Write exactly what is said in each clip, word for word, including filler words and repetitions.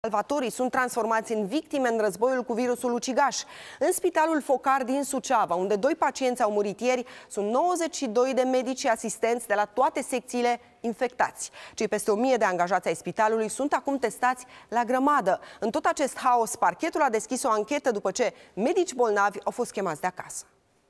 Salvatorii sunt transformați în victime în războiul cu virusul ucigaș. În Spitalul Focar din Suceava, unde doi pacienți au murit ieri, sunt nouăzeci și doi de medici și asistenți de la toate secțiile infectați. Cei peste o mie de angajați ai spitalului sunt acum testați la grămadă. În tot acest haos, parchetul a deschis o anchetă după ce medici bolnavi au fost chemați de acasă.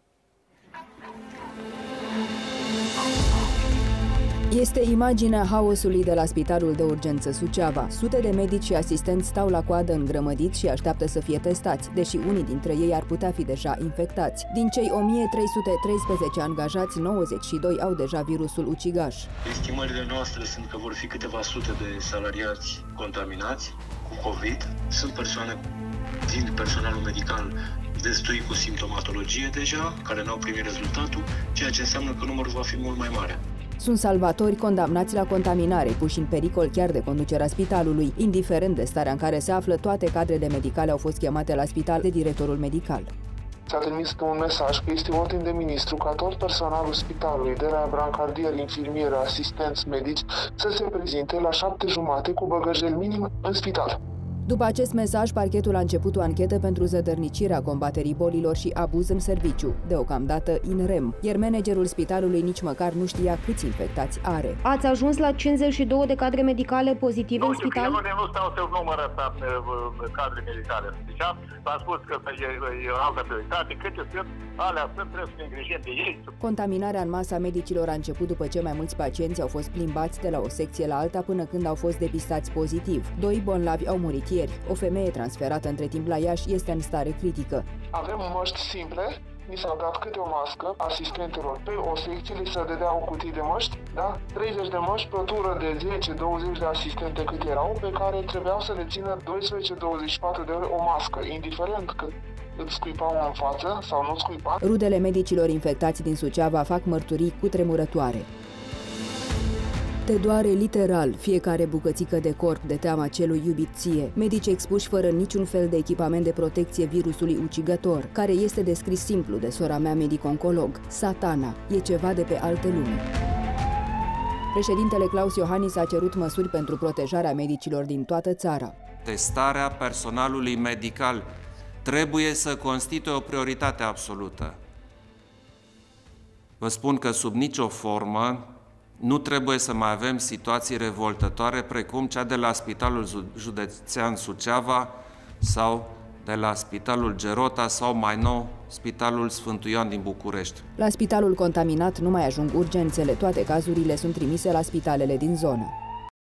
Este imaginea haosului de la Spitalul de Urgență Suceava. Sute de medici și asistenți stau la coadă îngrămădiți și așteaptă să fie testați, deși unii dintre ei ar putea fi deja infectați. Din cei o mie trei sute treisprezece angajați, nouăzeci și doi au deja virusul ucigaș. Estimările noastre sunt că vor fi câteva sute de salariați contaminați cu COVID. Sunt persoane din personalul medical destui cu simptomatologie deja, care n-au primit rezultatul, ceea ce înseamnă că numărul va fi mult mai mare. Sunt salvatori condamnați la contaminare, puși în pericol chiar de conducerea spitalului. Indiferent de starea în care se află, toate cadrele medicale au fost chemate la spital de directorul medical. S-a trimis un mesaj că este ordin de ministru ca tot personalul spitalului, de la brancardieri, infirmieri, asistenți medici, să se prezinte la șapte jumate cu băgăjel minim în spital. După acest mesaj, parchetul a început o anchetă pentru zădărnicirea combaterii bolilor și abuz în serviciu, deocamdată in rem, iar managerul spitalului nici măcar nu știa câți infectați are. Ați ajuns la cincizeci și două de cadre medicale pozitive nu, în spital? Nu, nu stau să numără ăsta cadre medicale. Deci s-a spus că e, e altă prioritate, câte sunt, alea sunt, trebuie să ne îngrijim de ei. Contaminarea în masă a medicilor a început după ce mai mulți pacienți au fost plimbați de la o secție la alta până când au fost depistați pozitiv. Doi bolnavi au murit ieri. O femeie transferată între timp la Iași este în stare critică. Avem măști simple, mi s-a dat câte o mască asistentelor pe o secție, li se dădea o cutie de măști, da? treizeci de măști pe o tură de zece douăzeci de asistente cât erau, pe care trebuiau să le țină doisprezece douăzeci și patru de ore o mască, indiferent că îți scuipau în față sau nu scuipa. Rudele medicilor infectați din Suceava fac mărturii cutremurătoare. Te doare literal fiecare bucățică de corp de teama celui iubit ție. Medici expuși fără niciun fel de echipament de protecție virusului ucigător, care este descris simplu de sora mea medic-oncolog. Satana e ceva de pe alte lume. Președintele Claus Iohannis a cerut măsuri pentru protejarea medicilor din toată țara. Testarea personalului medical trebuie să constituie o prioritate absolută. Vă spun că sub nicio formă nu trebuie să mai avem situații revoltătoare precum cea de la Spitalul Județean Suceava sau de la Spitalul Gerota sau mai nou Spitalul Sfântul Ioan din București. La spitalul contaminat nu mai ajung urgențele, toate cazurile sunt trimise la spitalele din zonă.